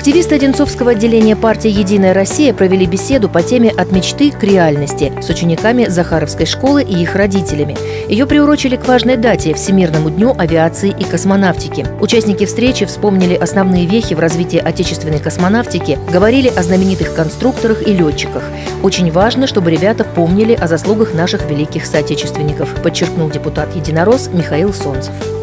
Активисты Одинцовского отделения партии «Единая Россия» провели беседу по теме «От мечты к реальности» с учениками Захаровской школы и их родителями. Ее приурочили к важной дате – Всемирному дню авиации и космонавтики. Участники встречи вспомнили основные вехи в развитии отечественной космонавтики, говорили о знаменитых конструкторах и летчиках. Очень важно, чтобы ребята помнили о заслугах наших великих соотечественников, подчеркнул депутат-единорос Михаил Солнцев.